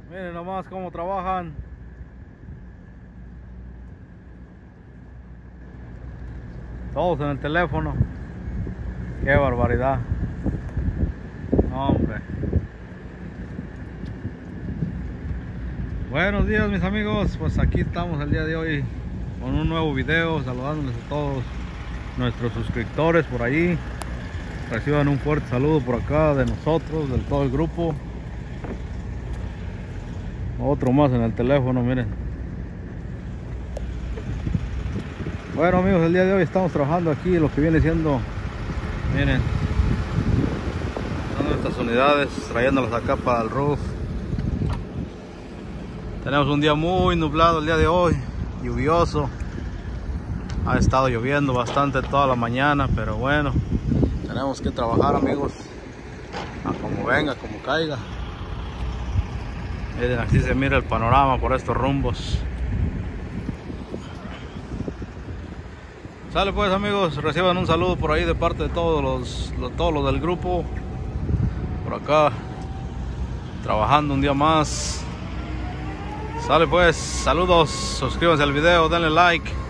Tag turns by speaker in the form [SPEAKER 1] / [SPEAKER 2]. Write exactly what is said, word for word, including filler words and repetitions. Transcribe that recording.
[SPEAKER 1] Miren nomás cómo trabajan. Todos en el teléfono. Qué barbaridad. Hombre. Buenos días mis amigos, pues aquí estamos el día de hoy con un nuevo video, saludándoles a todos nuestros suscriptores por allí. Reciban un fuerte saludo por acá de nosotros, del todo el grupo. Otro más en el teléfono, miren. Bueno amigos, el día de hoy estamos trabajando aquí lo que viene siendo, miren, son nuestras unidades, trayéndolas acá para el roof. Tenemos un día muy nublado el día de hoy, lluvioso. Ha estado lloviendo bastante toda la mañana, pero bueno, tenemos que trabajar amigos, a como venga, como caiga. Miren, así se mira el panorama por estos rumbos. Sale pues amigos, reciban un saludo por ahí de parte de todos los, los, todos los del grupo. Por acá, trabajando un día más. Sale pues, saludos, suscríbanse al video, denle like.